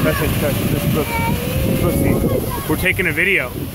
Touch it, touch it. Look, see. We're taking a video.